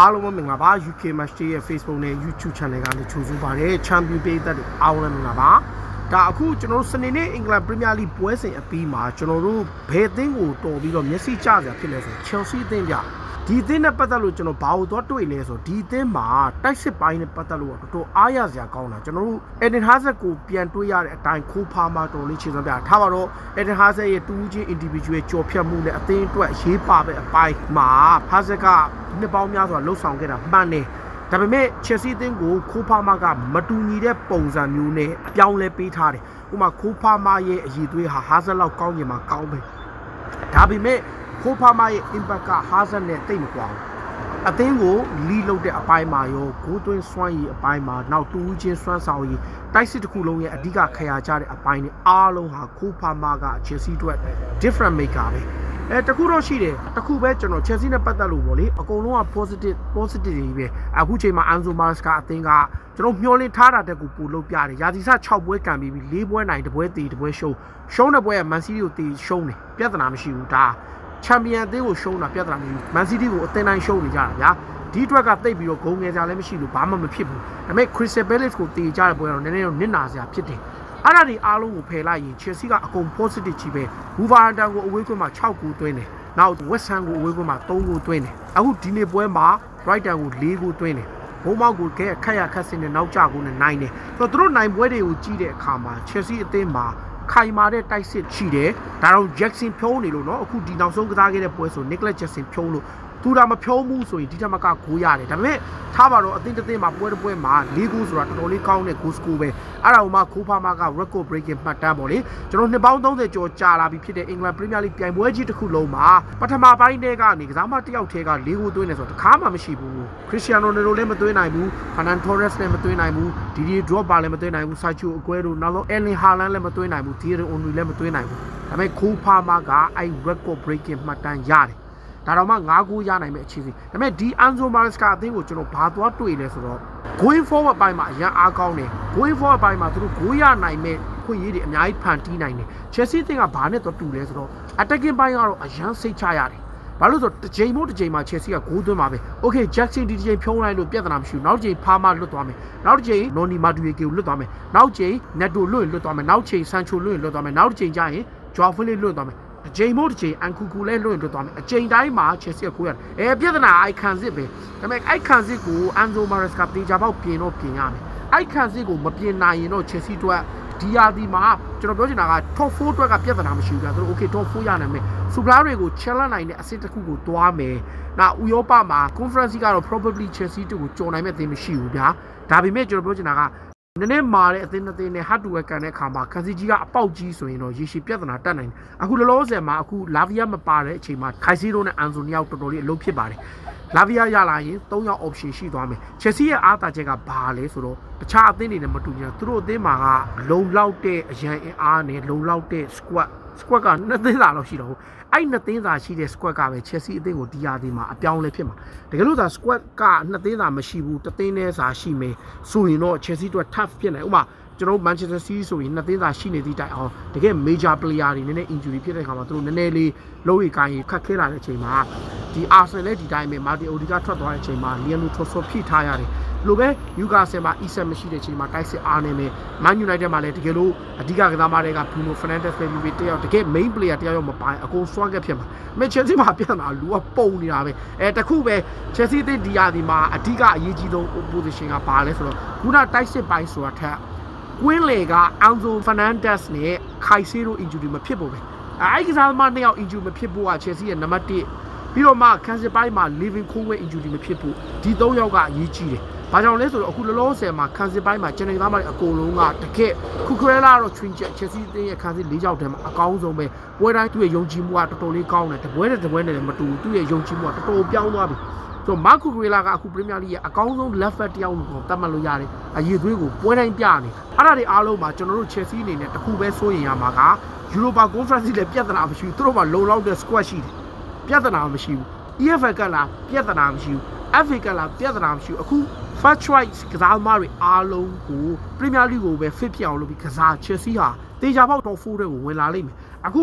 အားလုံးပဲမင်္ဂလာပါ UK Match Day ရဲ့ Facebook နဲ့ YouTube Channel ကနေကြိုဆိုပါတယ် Champion ပေးသက်တွေအားလုံးမင်္ဂလာပါဒါအခုကျွန်တော်တို့စနေနေ့ England Premier League ပွဲစဉ်အပြီးမှာကျွန်တော်တို့ဘယ်အသင်းကိုတော်ပြီးတော့မျက်စိကျစရာဖြစ်လဲဆို Chelsea အသင်းပြဒီအသင်းနဲ့ပတ်သက်လို့ကျွန်တော်ဘာလို့တော့တွေ့လဲဆိုဒီအသင်းမှာတိုက်စစ်ပိုင်းနဲ့ပတ်သက်လို့တော်တော်အားရစရာကောင်းတာကျွန်တော်တို့ Eden Hazard ကိုပြန်တွေ့ရတဲ့အတိုင်းခိုးဖားမှတော်လေးခြေစွမ်းပြထားပါတော့ Eden Hazard ရဲ့တူးချင်း individual ကြော်ဖြတ်မှုနဲ့အသင်းအတွက်ရေးပါပဲအပိုင်းမှာ Hazard ကနှစ်ပေါင်းများစွာလှုပ်ဆောင်ခဲ့တာမှန်တယ်ဒါပေမဲ့ Chelsea အသင်းကိုခိုးဖားမှကမတူညီတဲ့ပုံစံမျိုးနဲ့အပြောင်းလဲပေးထားတယ်ဥပမာခိုးဖားမှရဲ့အရည်အသွေးဟာ Hazard လောက်ကောင်းနေမှာကောင်းပဲဒါပေမဲ့ခိုးဖားမှရဲ့ impact က Hazard နဲ့တိတ်မကွာဘူးအသင်းကိုလီးလုပ်တဲ့အပိုင်းမှာရောဂိုးသွင်းစွမ်းရည်အပိုင်းမှာနောက်တူးချင်းစွမ်းဆောင်ရည်တိုက်စစ်တစ်ခုလုံးရဲ့အဓိကခရာကြတဲ့အပိုင်းနဲ့အားလုံးဟာခိုးဖားမှက Chelsea အတွက် different maker ပဲတခုတော့ရှိတယ်တခုပဲကျွန်တော် Chelsea နဲ့ပတ်သက်လို့ပေါ့လေအကုန်လုံးက positive တွေပဲအခုချိန်မှာ Enzo Maresca အသင်းကကျွန်တော်မျှော်လင့်ထားတာတက်ကိုပို့လုပ်ပြတယ်ရာသီစ6ပွဲကန်ပြီး4ပွဲနိုင်1ပွဲတည်1ပွဲရှုံးတဲ့ပွဲက Man City ကိုတည်ရှုံးတယ်ပြဿနာမရှိဘူးဒါချန်ပီယံအသင်းကိုရှုံးတာပြဿနာမရှိဘူး Man City ကိုအသင်းတိုင်းရှုံးနေကြတာဗျာဒီအတွက်ကတိတ်ပြီးတော့ဂုံငယ်စရာလည်းမရှိလို့ဘာမှမဖြစ်ဘူးဒါပေမဲ့ Crystal Palace ကိုတည်ကြတဲ့ပွဲကတော့နည်းနည်းတော့နစ်နာစရာဖြစ်တယ်အဲ့ဒါဒီအားလုံးကိုဖယ်လိုက်ရင် Chelsea ကအကုန် positive ကြီးပဲ Wolverhampton ကိုအဝေးကွင်းမှာ6ဂိုးသွင်းတယ်နောက် West Ham ကိုအဝေးကွင်းမှာ3ဂိုးသွင်းတယ်အခုဒီနေ့ပွဲမှာ Brighton ကို4ဂိုးသွင်းတယ်ဘုံမောက်ကိုခက်ရခက်စင်းနဲ့နောက်ကျကိုနဲ့နိုင်တယ်ဆိုတော့သူတို့နိုင်ပွဲတွေကိုကြီးတဲ့အခါမှာ Chelsea အသင်းမှာခိုင်မာတဲ့တိုက်စစ်ရှိတယ်ဒါတော့ Jackson ဖြုံးနေလို့เนาะအခုဒီနောက်ဆုံးကစားခဲ့တဲ့ပွဲဆို Nicholas Jackson ဖြုံးလို့သူဒါမဖြုံးဘူးဆိုရင်ဒီထက်မကဂိုးရတယ်ဒါပေမဲ့ထားပါတော့အသင်းတစ်သင်းမှာပွဲတစ်ပွဲမှာ၄ဂိုးဆိုတာတော်တော်လေးကောင်းတဲ့ဂိုးစကိုပဲအဲ့ဒါကိုမှခိုးဖားမက record breaking မှတ်တမ်းပေါ့လေကျွန်တော်နှစ်ပေါင်း30ကျော်ကြာလာပြီဖြစ်တဲ့ England Premier League ပြိုင်ပွဲကြီးတစ်ခုလုံးမှာပထမပိုင်းထဲကနေကစားမတစ်ယောက်ထဲက၄ဂိုးသွင်းနေဆိုတော့တခါမှမရှိဘူး Cristiano Ronaldo လည်းမသွင်းနိုင်ဘူး Ferran Torres လည်းမသွင်းနိုင်ဘူး Didier Drogba လည်းမသွင်းနိုင်ဘူး Sergio Aguero နောက်ဆုံး Erling Haaland လည်းမသွင်းနိုင်ဘူး Thierry Henry လည်းမသွင်းနိုင်ဘူးဒါပေမဲ့ခိုးဖားမကအဲ့ record breaking မှတ်တမ်းရတယ်ဒါတော့မှ9ဂိုးရနိုင်မဲ့အခြေအနေဒါပေမဲ့ဒီ Enzo Maresca အသင်းကိုကျွန်တော်ဘာသွားတွေ့လဲဆိုတော့ going forward ပိုင်းမှာအရန်အားကောင်းတယ် going forward ပိုင်းမှာသူတို့ဂိုးရနိုင်မဲ့ခွင့်ရည်တွေအများကြီးဖန်တီးနိုင်တယ် Chelsea အသင်းကဘာနဲ့တော့တူလဲဆိုတော့ attacking ပိုင်းကတော့အရန်စိတ်ချရတယ်ဘာလို့ဆိုတော့တစ်ချိန်မို့တစ်ချိန်မှာ Chelsea ကဂိုးသွင်းပါပဲ Okay Jackson ဒီတစ်ချိန်ဖြုံးလိုက်လို့ပြဿနာမရှိဘူးနောက်တစ်ချိန်ဖားမလွတ်သွားမယ်နောက်တစ်ချိန် Noni Madueke ကိုလွတ်သွားမယ်နောက်ချိန် Neto လွတ်ရင်လွတ်သွားမယ်နောက်ချိန် Sancho လွတ်ရင်လွတ်သွားမယ်နောက်တစ်ချိန်ကျရင် Joao Felix လွတ်သွားမယ်အချိန်မို့တစ်ချိန်အန်ကူကူလဲလွတ်ရင်လွတ်သွားမယ်အချိန်တိုင်းမှာ Chelsea ကခိုးရတယ်ပြဿနာအိုက်ခံစစ်ပဲဒါပေမဲ့အိုက်ခံစစ်ကို Enzo Maresca တေချာပေါက်ပြင်တော့ပြင်ရမယ်အိုက်ခံစစ်ကိုမပြင်နိုင်ရင်တော့ Chelsea အတွက်ဒီယာဒီမှာကျွန်တော်ပြောချင်တာက top 4အတွက်ကပြဿနာမရှိဘူးဗျာသူတို့ okay top 4ရနိုင်မယ်စူပလာတွေကို challenge နိုင်တဲ့အဆင့်တစ်ခုကိုတွားမယ်နောက်ဥရောပမှာ conference ကတော့ probably Chelsea တို့ကိုကြော်နိုင်မဲ့အသင်းမရှိဘူးဗျာဒါပေမဲ့ကျွန်တော်ပြောချင်တာကနည်းနည်းမာတဲ့အသင်းတစ်သင်းနဲ့ hard to work ကန်တဲ့အခါမှာကန်စီကြီးကအပေါက်ကြီးဆိုရင်တော့ရေရှည်ပြဿနာတက်နိုင်တယ်အခုလောလောဆယ်မှာအခုလာဗီယာမပါတဲ့အချိန်မှာခိုင်စီရိုနဲ့အန်ဆိုနီယောက်တော်တော်လေးအလုပ်ဖြစ်ပါတယ်လာဗီယာရလာရင်3ယောက် option ရှိသွားမယ် Chelsea ရဲ့အားသာချက်ကဘာလဲဆိုတော့တခြားအသင်းတွေနဲ့မတူဘူးသူတို့အသင်းမှာကလုံလောက်တဲ့အရန်အားနဲ့လုံလောက်တဲ့ squad က2သင်းစာလောက်ရှိတော့အဲ့2သင်းစာရှိတဲ့ squad ကပဲ Chelsea အသင်းကိုဒီယာဒီမှာအပြောင်းလဲဖြစ်မှာတကယ်လို့သာ squad က2သင်းစာမရှိဘူး1သင်းနဲ့စာရှိမယ်ဆိုရင်တော့ Chelsea တို့ tough ဖြစ်နေဥပမာကျွန်တော် Manchester City ဆိုရင်2သင်းစာရှိနေသည့်တိုင်အောင်တကယ် major player တွေနည်းနည်း injury ဖြစ်တဲ့အခါမှာသူတို့နည်းနည်းလေးလုံးရီကိုင်းခက်ခဲလာတဲ့အချိန်မှာဒီ Arsenal လည်းဒီတိုင်းပဲ Martin Odegaard ထွက်သွားတဲ့အချိန်မှာ Leandro Trossard ဖိထားရတယ်လိုပဲ Newcastle မှာ Isak မရှိတဲ့အချိန်မှာတိုက်စစ်အားနေမယ် Man United မှာလည်းတကယ်လို့အဓိကကစားမတွေက Bruno Fernandes ပဲပြီးတယောက်တကယ် main player တယောက်ရောမပိုင်အကုန် swag ဖြစ်မှာ Chelsea မှာပြန်လာလူကပုံနေတာပဲတခုပဲ Chelsea အသင်းဒီယာဒီမှာအဓိကအရေးကြီးဆုံး position ကဘာလဲဆိုတော့ခုနတိုက်စစ်ပိုင်းဆိုတာထက်ကွင်းလေက Enzo Fernandez နဲ့ခိုင်စီရို injury မဖြစ်ဘူးပဲအဲ့ဒီကစားသမား2ယောက် injury မဖြစ်ဘူးက Chelsea ရဲ့နံပါတ်1ပြီးတော့မှကန်စစ်ပိုင်းမှာ Living Cool injury မဖြစ်ဘူးဒီ3ယောက်ကအရေးကြီးတယ်ဘာကြောင့်လဲဆိုတော့အခုလောလောဆယ်မှာကန်စစ်ပိုင်းမှာကျွန်တော်သားမတွေအကုန်လုံးကတကယ်ခုခွဲလာတော့ twin jet Chelsea အသင်းရဲ့ကန်စစ်4ယောက်တည်းမှာအကောင်းဆုံးပဲပွဲတိုင်းသူ့ရဲ့ယုံကြည်မှုကတော်တော်လေးကောင်းတယ်တပွဲနဲ့လည်းမတူဘူးသူ့ရဲ့ယုံကြည်မှုကတော်တော်ပြောင်းသွားပြီဆိုတော့ Marco Cucurella ကအခု Premier League ရဲ့အကောင်းဆုံး left back တယောက်လို့တတ်မှတ်လို့ရတယ်အရေးသွေးကိုပွဲတိုင်းပြနေအဲ့ဒါတွေအားလုံးမှာကျွန်တော်တို့ Chelsea အနေနဲ့တခုပဲစိုးရင်ရမှာက Europa Conference လည်းပြဿနာမရှိဘူးသူတို့မှာလုံလောက်တဲ့ squad ရှိတယ်ပြဿနာမရှိဘူး EFL ကလာပြဿနာမရှိဘူး FA ကလာပြဿနာမရှိဘူးအခု first choice ကစားသမားတွေအားလုံးကို Premier League ကိုပဲ fit ဖြစ်အောင်လုပ်ပြီးကစား Chelsea ဟာတေချာပေါက်တော့4တွေကိုဝင်လာလိမ့်မယ်အခု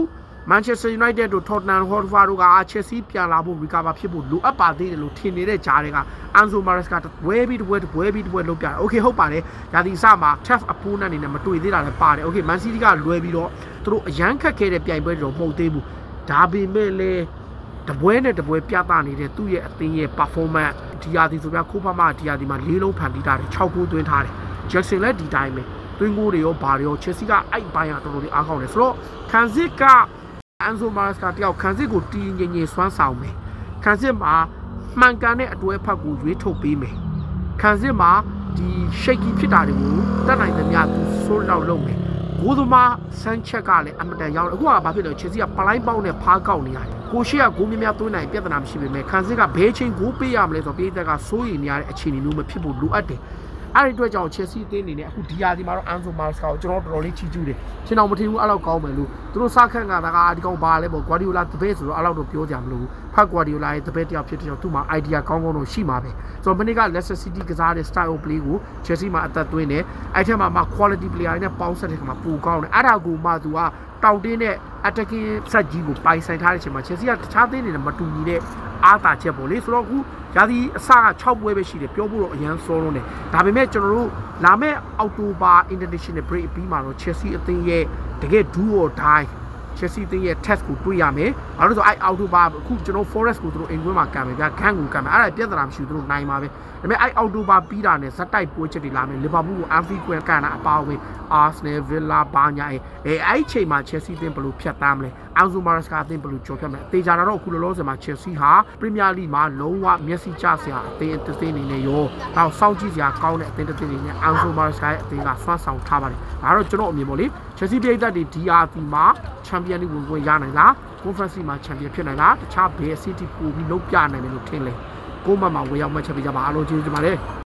Manchester United တို့ Tottenham Hotspur တို့က Chelsea ပြန်လာဖို့ recover ဖြစ်ဖို့လိုအပ်ပါသေးတယ်လို့ထင်နေတဲ့ကြားတွေက Enzo Maresca ဝဲပြီးလုပ်ပြတယ် Okay ဟုတ်ပါတယ်ဒါဒီစမှာ tough opponent အနေနဲ့မတွေ့သေးတာလည်းပါတယ် Okay Man City ကလွယ်ပြီးတော့သူတို့အရန်ခက်ခဲတဲ့ပြိုင်ပွဲတွေတော့မဟုတ်သေးဘူးဒါပေမဲ့လည်းတပွဲနဲ့တပွဲပြသနေတဲ့သူ့ရဲ့အသင်းရဲ့ performance ဒီရာသီဆိုပြခိုးဖမဒီရာသီမှာ၄လုံးဖန်တီးထားတယ်6ဂိုးသွင်းထားတယ် Jackson လည်းဒီတိုင်းပဲသွင်းဂိုးတွေရောဘာတွေရော Chelsea ကအဲ့ပိုင်းကတော်တော်လေးအားကောင်းတယ်ဆိုတော့ခံစစ်က Enzo Maresca တယောက်ခံစစ်ကိုတီးငင်စွမ်းဆောင်မယ်ခံစစ်မှာမှန်ကန်တဲ့အတွဲဖက်ကိုရွေးထုတ်ပေးမယ်ခံစစ်မှာဒီ shaky ဖြစ်တာတွေကိုတတ်နိုင်သမျှသူဆိုးလောက်လုပ်မယ်ဂိုးသမားဆန်းချက်ကလည်းအမတန်ရောက်အခုကဘာဖြစ်လဲ Chelsea ကပလိုင်းပေါက်နဲ့ဖားကောက်နေရတယ်ကိုရှိကဂိုးများသွင်းနိုင်ပြဿနာမရှိပေမဲ့ခံစစ်ကဘဲချင်းဂိုးပေးရမလဲဆိုတော့ပြည်သက်ကစိုးရိမ်နေရတဲ့အခြေအနေမျိုးမဖြစ်ဖို့လိုအပ်တယ်အဲ့ဒီအတွက်ကြောင့် Chelsea အသင်းအနေနဲ့အခုဒီယာဒီမှာတော့ Enzo Maresca ကိုကျွန်တော်တော်တော်လေးချီးကျူးတယ်ရှင်းအောင်မထင်ဘူးအဲ့လောက်ကောင်းမယ်လို့သူတို့စခန့်ကဒါကဒီကောင်ဘာလဲပေါ့ Guardiola တပည့်ဆိုတော့အဲ့လောက်တော့ပြောကြမလို့ဖတ် Guardiola ရဲ့တပည့်တယောက်ဖြစ်တဲ့ကြောင့်သူ့မှာ idea ကောင်းတော့ရှိမှာပဲဆိုတော့မနေ့က Leicester City ကစားတဲ့ style of play ကို Chelsea မှာအသက်သွင်းတယ်အဲ့ထက်မှာ quality player တွေနဲ့ပေါင်းဆက်တဲ့ခါမှာပိုကောင်းတယ်အဲ့ဒါကိုမှသူကတောက်တင်းတဲ့ attacking ဆက်ကြီးကိုပိုင်ဆိုင်ထားတဲ့အချိန်မှာ Chelsea ကတခြားသင်းတွေနဲ့မတူညီတဲ့အားသာချက်ပေါ့လေဆိုတော့အခုရာသီအစက6ပွဲပဲရှိတယ်ပြောဖို့တော့အရန်စောလုံးတယ်ဒါပေမဲ့ကျွန်တော်တို့လာမယ့်အောက်တိုဘာ international break ပြီးမှာတော့ Chelsea အသင်းရဲ့တကယ် do or die Chelsea အသင်းရဲ့ test ကိုတွေ့ရမယ်ဘာလို့လဲဆိုအဲ့အောက်တိုဘာအခုကျွန်တော် Forest ကိုသူတို့အင်ကွင်းမှာကန်မယ်ဗျာခန့်ကိုကန်မယ်အဲ့ဒါပြဿနာမရှိဘူးသူတို့နိုင်ပါပဲဒါပေမဲ့အဲ့အောက်တိုဘာပြီးတာနဲ့ဇက်တိုက်ပွဲချက်တွေလာမယ် Liverpool ကို Anfield ကိုကန်တာအပါအဝင် Arsenal Villa ဘာညာအဲ့ချိန်မှာ Chelsea အသင်းဘယ်လိုဖြတ်တမ်းမလဲ Enzo Maresca အသင်းဘယ်လိုကြော်ဖြတ်မလဲတေချာတာတော့အခုလောလောဆယ်မှာ Chelsea ဟာ Premier League မှာလုံးဝမျက်စိကျစရာအသင်းတစ်သင်းအနေနဲ့ရောနောက်စောင့်ကြည့်စရာကောင်းတဲ့အသင်းတစ်သင်းအနေနဲ့ Enzo Maresca ရဲ့အသင်းကစွမ်းဆောင်ထားပါတယ်ဒါတော့ကျွန်တော်အမြင်ပေါ့လေ Chelsea ပြည်သက်တွေ DRT မှာ Champion League ဝင်ခွင့်ရနိုင်လား Conference မှာ Champion ဖြစ်နိုင်လားတခြားဘယ်အဆင့်ထိပို့ပြီးလုပ်ပြနိုင်တယ်လို့ထင်လဲကိုမမှာဝေရောက်မှတ်ချက်ပေးကြပါအားလုံးကျေးဇူးတင်ပါတယ်